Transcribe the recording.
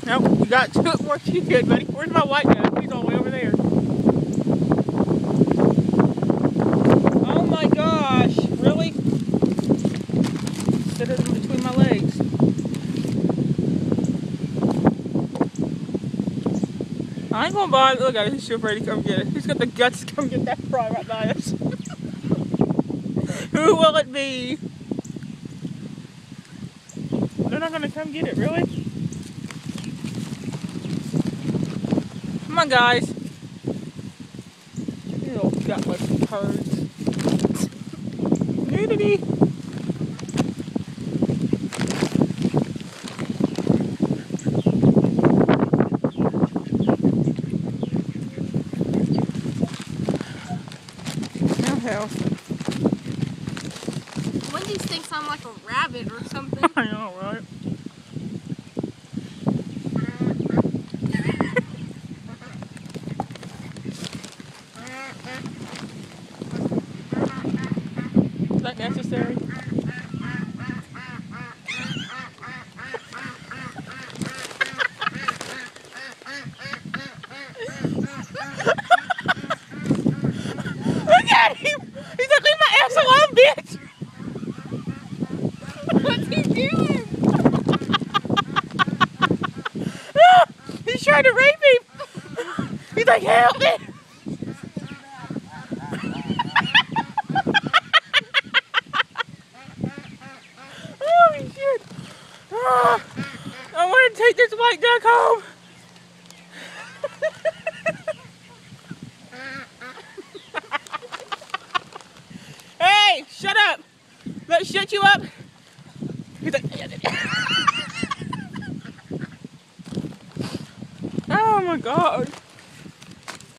Nope, you got to it more you good, buddy. Where's my white guy? He's all the way over there. Oh my gosh, really? Sit it in between my legs. I ain't gonna bother. Look at it, he's sure ready to come get it. He's got the guts to come get that fry right by us. Who will it be? They're not gonna come get it, really? Come on, guys. You little gutless turds. Nudity. Hell. One of these things sound like a rabbit or something. I know, right? Is that necessary? Look at him! He's like, leave my ass alone, bitch! What's he doing? He's trying to rape him! He's like, help me! Holy shit! Oh, I want to take this white duck home! Hey, shut up! Let's shut you up! He's like, oh my god!